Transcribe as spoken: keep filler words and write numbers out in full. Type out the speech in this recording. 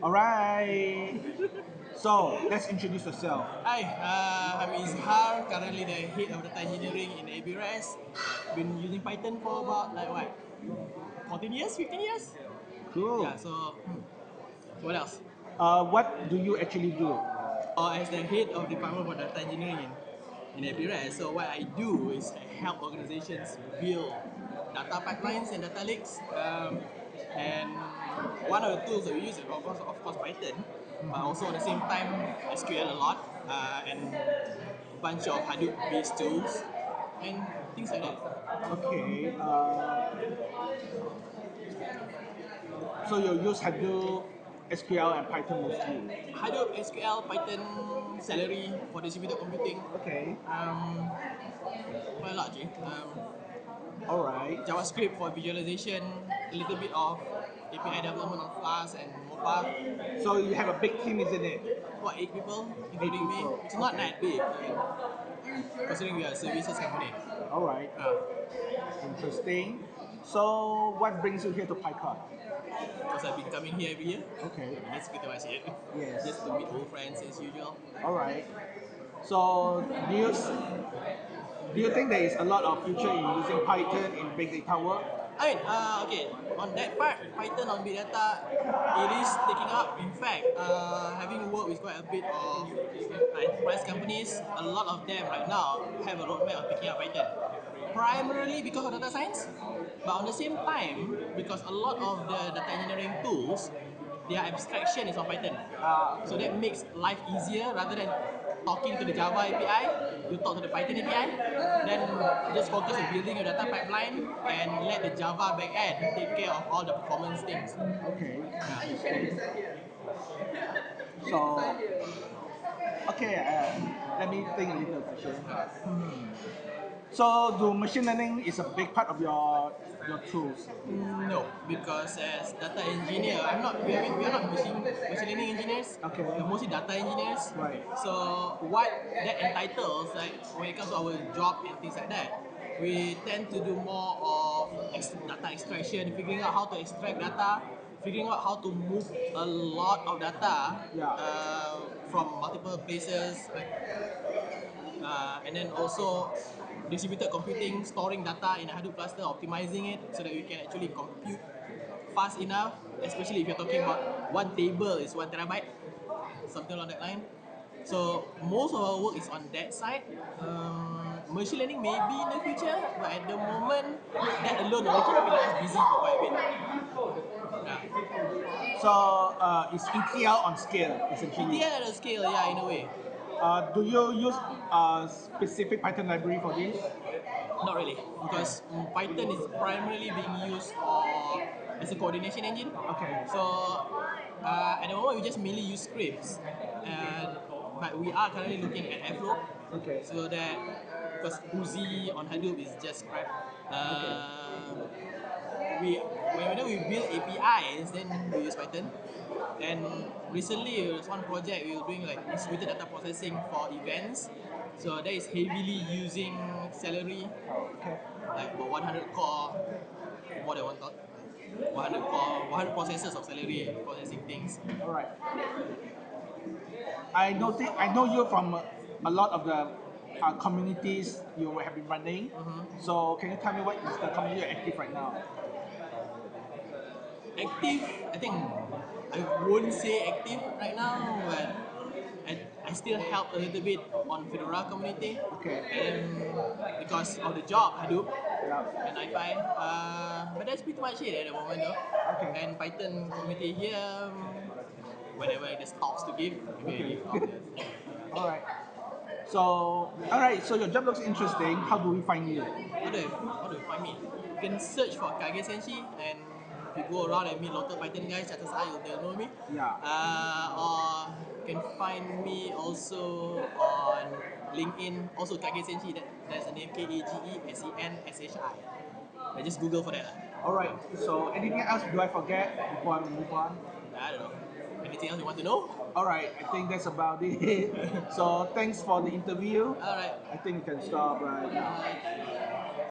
Alright. So let's introduce yourself. Hi, uh, I'm Izhar, currently the head of data engineering in A B R E S. Been using Python for about like what, fourteen years, fifteen years? Cool. Yeah, so hmm, what else? Uh, what do you actually do? Uh, as the head of department for data engineering in, in A B R E S, so what I do is I help organizations build data pipelines and data lakes. Um, and one of the tools that we use is of course, of course Python, but also at the same time S Q L a lot uh, and a bunch of Hadoop based tools and things like that. Okay. Uh, so you use Hadoop, S Q L, and Python mostly. Hadoop, S Q L, Python, Celery for distributed computing. Okay. Um, quite a lot actually. Um, Alright. JavaScript for visualization, a little bit of A P I development on Flask and mobile. So you have a big team, isn't it? What, eight people, Eight including me, people. which is not Okay. that big, uh, considering we are a services company. Alright. Uh, Interesting. So what brings you here to PyCon? because I've been coming here every year. Okay. That's pretty much it. Yes. Just to meet old friends as usual. Alright. So do you s- do you think there is a lot of future in using Python in big data work? I mean, uh, okay, on that part, Python on big data, it is taking up. In fact, uh, having worked with quite a bit of enterprise companies, a lot of them right now have a roadmap of picking up Python. Primarily because of data science, but on the same time, because a lot of the data engineering tools, their abstraction is on Python. Ah, So that makes life easier rather than talking to the Java A P I, you talk to the Python A P I, then just focus on building your data pipeline and let the Java backend take care of all the performance things. okay, Yeah. interesting. So, okay, uh, let me think a little, okay. So, do machine learning is a big part of your your tools? No, because as data engineer, I'm not. We are, we are not machine machine learning engineers. Okay. We're mostly data engineers. Right. So what that entitles, like when it comes to our job and things like that, we tend to do more of ex- data extraction, figuring out how to extract data, figuring out how to move a lot of data Yeah. uh, from multiple places, like uh, and then also distributed computing, storing data in a Hadoop cluster, optimizing it so that we can actually compute fast enough, especially if you're talking about one table is one terabyte, something along that line. So most of our work is on that side. Um, machine learning maybe in the future, but at the moment, that alone will keep us busy for quite a bit. Yeah. So, uh, it's E T L on scale, essentially. E T L at a scale, yeah, in a way. Uh, do you use a specific Python library for this? Not really, Okay. because um, Python is primarily being used for as a coordination engine. Okay. So uh, at the moment, we just mainly use scripts, and but we are currently looking at Airflow, Okay. so that because Uzi on Hadoop is just crap. Okay. Uh, we whenever we build A P Is, then we use Python. And recently, there was one project we were doing like distributed data processing for events. So that is heavily using Celery, Okay. like about one hundred core, more than one thought, one hundred core, one hundred processors of Celery processing things. All right. I know I know you from uh, a lot of the uh, communities you have been running. So can you tell me what is the community you're active right now? Active, I think I won't say active right now, but I, I still help a little bit on Fedora community. Okay. And because of the job Hadoop Yeah. and NiFi, uh, but that's pretty much it at the moment though. Okay. And Python community here, um, whenever there's talks to give, maybe I Okay. give talks. Yes. All right. So, all right. So your job looks interesting. How do we find you? How do I, how do you find me? You can search for Kage Senshi, and if you go around and meet local Python guys, chances are you'll they'll know me. Yeah. Uh, or you can find me also on LinkedIn, also Kage Senshi. That that's the name K A G E S E N S H I. I just Google for that. All right. So anything else do I forget before I move on? I don't know. Anything else you want to know? All right. I think that's about it. So thanks for the interview. All right. I think we can stop right now. Uh,